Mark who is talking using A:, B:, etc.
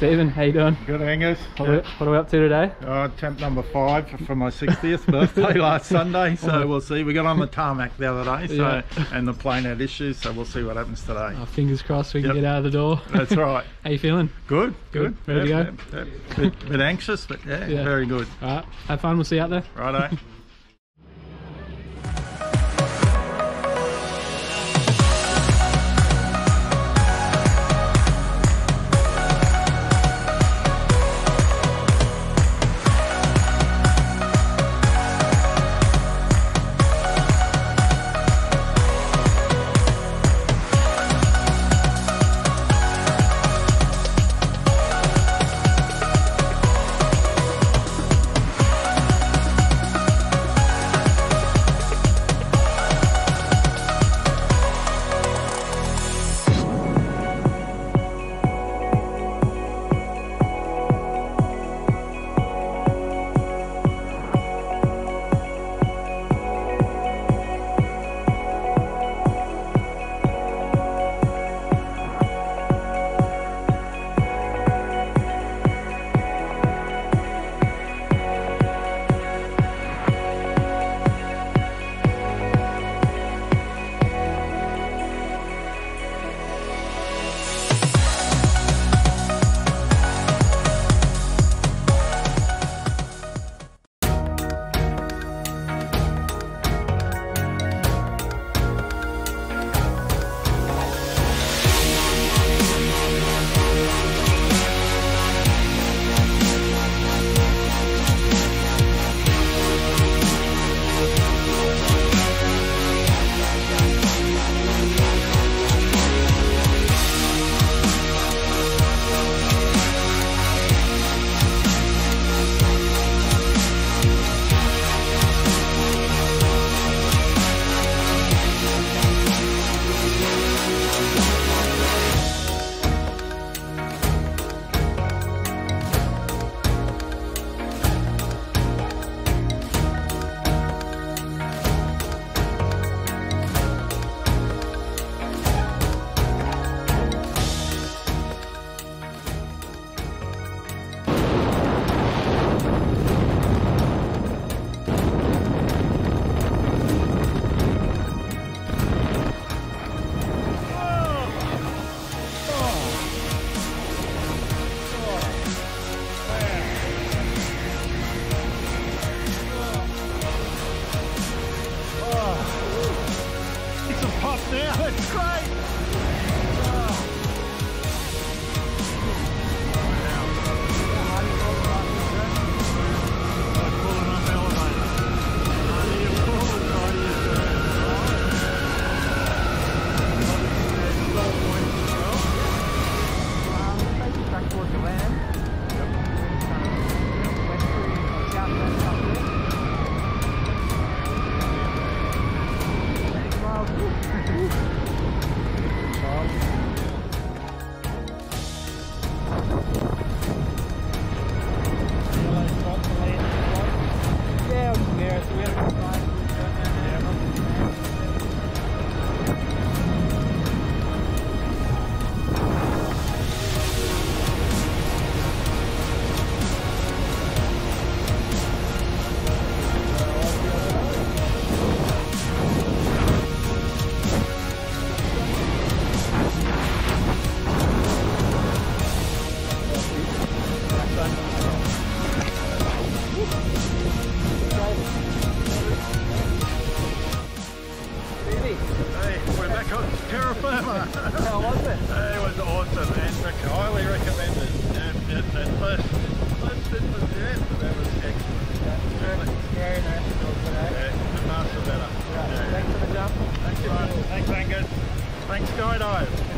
A: Stephen, how you doing?
B: Good, Angus.
A: What are we up to today?
B: Attempt number 5 for my 60th birthday last Sunday, so we'll see. We got on the tarmac the other day, so and the plane had issues, so we'll see what happens today.
A: Oh, fingers crossed we can get out of the door.
B: That's right.
A: How you feeling?
B: Good.
A: Ready to go?
B: Bit anxious, but yeah, very good.
A: All right, have fun. We'll see you out there.
B: Righto.
C: How was it?
B: It was awesome and highly recommended. And first bit was that was excellent.
C: Scary national today.
B: Yeah, the master better.
C: Right. Thanks for the jump.
B: Thanks Angus. Thanks Skydive.